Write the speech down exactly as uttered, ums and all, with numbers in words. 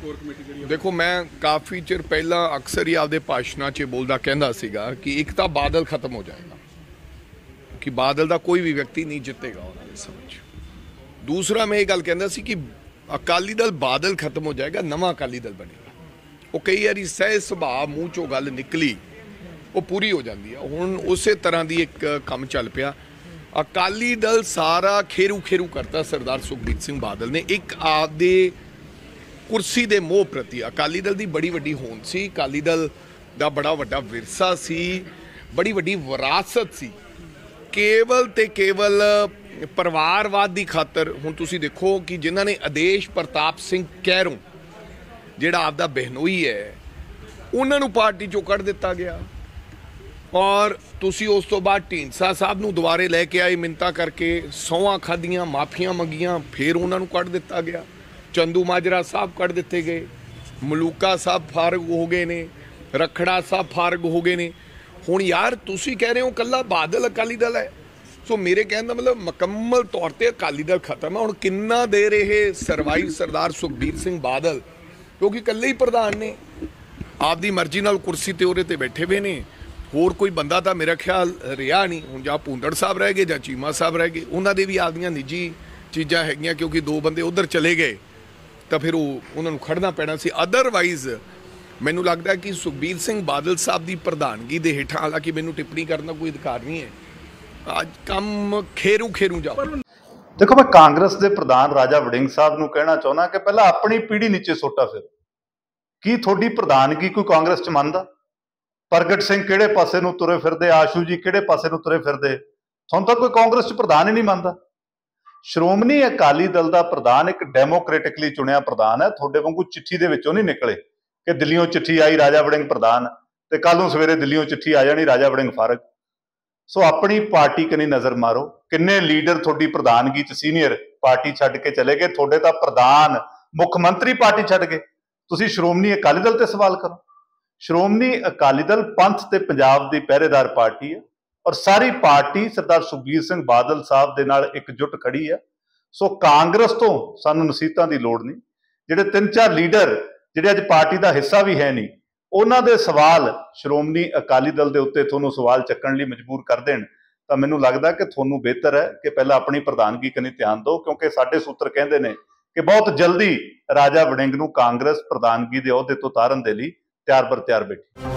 Core committee जिहड़ी देखो, मैं काफ़ी चिर पहला अक्सर ही आपदे भाषणां 'च बोलदा कहंदा सीगा कि एक तो बादल खत्म हो जाएगा, कि बादल का कोई भी व्यक्ति नहीं जितेगा उन्होंने समझ। दूसरा मैं ये गल कहंदा सी कि अकाली दल बादल खत्म हो जाएगा, नवा अकाली दल बनेगा। वो कई बार सह सुभाव मूँह चों गल निकली वो पूरी हो जाती है। हुण उसे तरह की एक काम चल पिया। अकाली दल सारा खेरू खेरू करता सरदार सुखबीर सिंह बादल ने एक आपदे कुर्सी दे मोह प्रति। अकाली दल की बड़ी वड्डी होंद सी, अकाली दल का बड़ा वड्डा विरसा सी, बड़ी वड्डी विरासत सी। केवल ते केवल परिवारवाद की खातर हुण तुसीं देखो कि जिन्हां ने आदेश प्रताप सिंह कैरों जिहड़ा आपदा बहनोई है उन्होंने पार्टी चों कढ़ दिता गया, और तुसी उस तो बाद ढींडसा साहब नूं दुबारे लैके आए मिन्नतां करके, सौहां खादियां, माफियां मंगियां, फिर उन्होंने कढ़ दिता गया। चंदू माजरा साहब कढ़ दिते गए, मलूका साहब फारग हो गए ने, रखड़ा साहब फारग हो गए ने। हुण यार तुसी कह रहे हो कल्ला बादल अकाली दल है, सो मेरे कहने का मतलब मुकम्मल तौर पर अकाली दल खत्म है। हुण किन्ना देर ये सरवाइव सरदार सुखबीर सिंह बादल, क्योंकि कल्ले ही प्रधान ने आपकी मर्जी नाल कुर्सी ते उहदे ते बैठे हुए ने, होर कोई बंदा तो मेरा ख्याल रहा नहीं। हुण जां भूंदड़ साहब रह गए, जां चीमा साहब रह गए, उन्होंने भी आपदियां निजी चीज़ां हैगियां, क्योंकि दो बंदे उधर चले गए तो फिर उन्होंने खड़ना पैना सी। अदरवाइज मैनू लगता कि सुखबीर सिंह बादल साहब की प्रधानगी के हेठां, हालांकि मैनू टिप्पणी करने का कोई अधिकार नहीं है, अज कम खेरू खेरू जाओ। देखो, मैं कांग्रेस के प्रधान राजा वड़िंग साहब नूं कहना चाहुंदा कि पहला अपनी पीढ़ी नीचे सोटा फिर की थोड़ी प्रधानगी कोई कांग्रेस च मनदा। प्रगट सिंह किहड़े पासे नूं तुरे फिरदे, आशू जी किहड़े पासे नूं तुरे फिरदे, तुहानूं तां कोई कांग्रेस च प्रधान ही नहीं मनदा। श्रोमणी अकाली दल का प्रधान एक डेमोक्रेटिकली चुनिया प्रधान है, थोड़े वांगू चिट्ठी दे विचों नहीं निकले कि दिल्लियों चिट्ठी आई राजा वड़िंग प्रधान ते कल नूं सवेरे दिल्लियों चिट्ठी आ जानी राजा वड़िंग फारग। सो अपनी पार्टी कनी नज़र मारो, किन्ने लीडर थोड़ी प्रधानगी च सीनियर पार्टी छड्ड के चले गए, थोड़े तां प्रधान मुख मंत्री पार्टी छड्ड गए। तुसीं श्रोमणी अकाली दल ते सवाल करो। श्रोमणी अकाली दल पंथ ते पंजाब दी पहरेदार पार्टी है, और सारी पार्टी सरदार सुखबीर सिंह बादल साहब दे नाल एकजुट खड़ी है। सो कांग्रेस तो सानू नसीहतां दी लोड़ नहीं। जिहड़े तीन चार लीडर जिहड़े अज पार्टी का हिस्सा भी है नहीं, उन्हां दे सवाल श्रोमणी अकाली दल दे उत्ते तुहानू सवाल चक्कण लई मजबूर कर देण, तां मैनूं लगदा कि तुहानू बेहतर है कि पहला अपनी प्रधानगी कनी ध्यान दो, क्योंकि साडे सूत्र कहंदे ने कि बहुत जल्दी राजा वड़िंग नूं कांग्रेस प्रधानगी दे अहुदे तो उतारन दे लई तैयार बर तैयार बैठी।